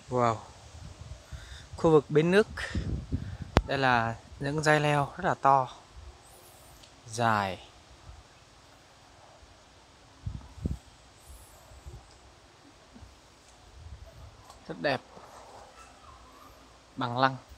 Wow, khu vực bến nước. Đây là những dây leo rất là to, dài. Rất đẹp. Bằng lăng.